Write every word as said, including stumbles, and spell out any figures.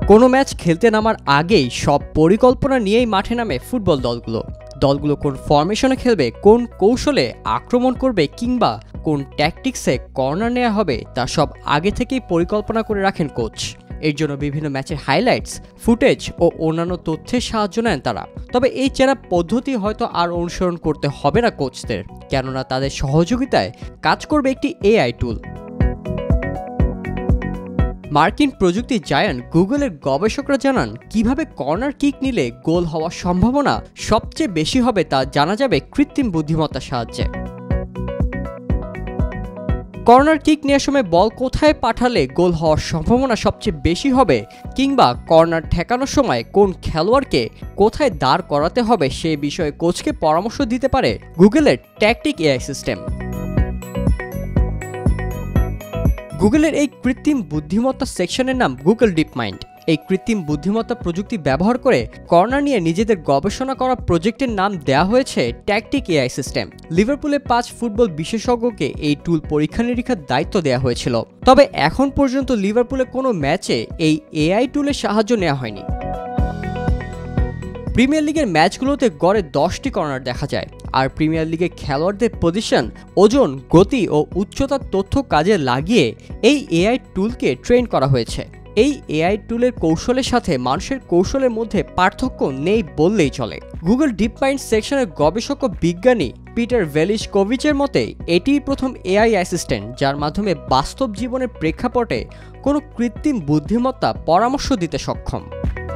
কোনো ম্যাচ খেলতে নামার আগেই সব পরিকল্পনা নিয়েই মাঠে নামে ফুটবল দলগুলো। দলগুলো কোন ফরমেশনে খেলবে, কোন কৌশলে আক্রমণ করবে কিংবা কোন ট্যাকটিক্সে কর্নার নেওয়া হবে তা সব আগে থেকেই পরিকল্পনা করে রাখেন কোচ। এর জন্য বিভিন্ন ম্যাচের হাইলাইটস, ফুটেজ ও অন্যান্য তথ্যের সাহায্য নেন তারা। তবে এই চেনা পদ্ধতি হয়তো আর অনুসরণ করতে হবে না কোচদের, কেননা তাদের সহযোগিতায় কাজ করবে একটি এআই টুল। মার্কিন প্রযুক্তি জায়ান্ট গুগলের গবেষকরা জানান কিভাবে কর্নার কিক নিলে গোল হওয়ার সম্ভাবনা সবচেয়ে বেশি হবে তা জানা যাবে কৃত্রিম বুদ্ধিমত্তার সাহায্যে। কর্নার কিক নেওয়ার সময় বল কোথায় পাঠালে গোল হওয়ার সম্ভাবনা সবচেয়ে বেশি হবে কিংবা কর্নার ঠেকানোর সময় কোন খেলোয়াড়কে কোথায় দাঁড় করাতে হবে সে বিষয়ে কোচকে পরামর্শ দিতে পারে গুগলের ট্যাকটিক এআই সিস্টেম। গুগলের এই কৃত্রিম বুদ্ধিমত্তা সেকশনের নাম গুগল ডিপ মাইন্ড। এই কৃত্রিম বুদ্ধিমত্তা প্রযুক্তি ব্যবহার করে কর্নার নিয়ে নিজেদের গবেষণা করা প্রজেক্টের নাম দেওয়া হয়েছে ট্যাকটিক এআই সিস্টেম। লিভারপুলে পাঁচ ফুটবল বিশেষজ্ঞকে এই টুল পরীক্ষা নিরীক্ষার দায়িত্ব দেওয়া হয়েছিল। তবে এখন পর্যন্ত লিভারপুলে কোনো ম্যাচে এই এআই টুলের সাহায্য নেওয়া হয়নি। প্রিমিয়ার লিগের ম্যাচগুলোতে গড়ে দশটি কর্নার দেখা যায়, আর প্রিমিয়ার লিগের খেলোয়াড়দের পজিশন, ওজন, গতি ও উচ্চতার তথ্য কাজে লাগিয়ে এই এআই টুলকে ট্রেন করা হয়েছে। এই এআই টুলের কৌশলের সাথে মানুষের কৌশলের মধ্যে পার্থক্য নেই বললেই চলে। গুগল ডিপ মাইন্ড সেকশনের গবেষক ও বিজ্ঞানী পিটার ভেলিশকোভিচের মতে এটিই প্রথম এআই অ্যাসিস্ট্যান্ট যার মাধ্যমে বাস্তব জীবনের প্রেক্ষাপটে কোনো কৃত্রিম বুদ্ধিমত্তা পরামর্শ দিতে সক্ষম।